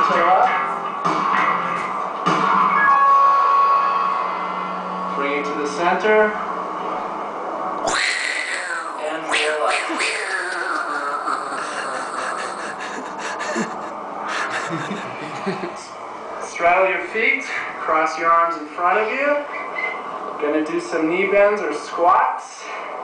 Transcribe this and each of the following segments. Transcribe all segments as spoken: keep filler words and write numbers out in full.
toe up. Bring it to the center. And roll up. Straddle your feet, cross your arms in front of you. Gonna do some knee bends or squats.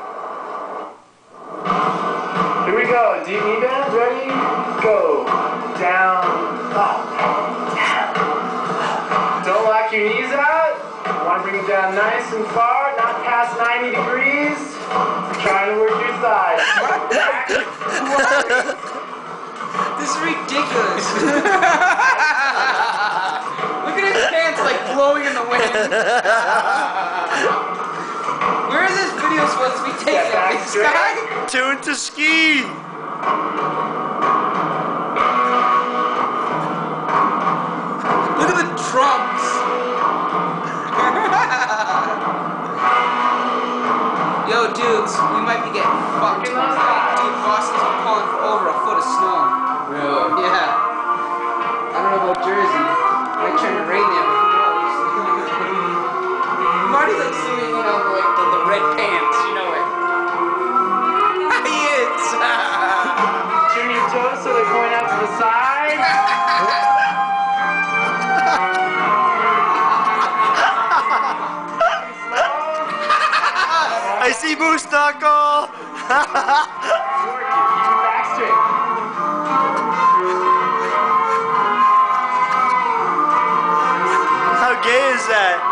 Here we go, deep knee bend, ready, go. Down, up, down. Don't lock your knees out. You wanna bring them down nice and far, not past ninety degrees. Trying to work your thighs. Back, forward. This is ridiculous. Look at his pants like blowing in the wind. Where is this video supposed to be taken? This guy? Tune to ski. Look at the drums. Yo, dudes, we might be getting fucked tonight. Dude, Boston's been calling for over a foot of snow. Really? Yeah. I don't know about Jersey. Might turn to rain there, but who knows? Marty's like singing, you know, like the, the red pants, you know it. He is. Turn your toes so they point out to the side. I see Moose Knuckle. Keep your back straight. How gay is that?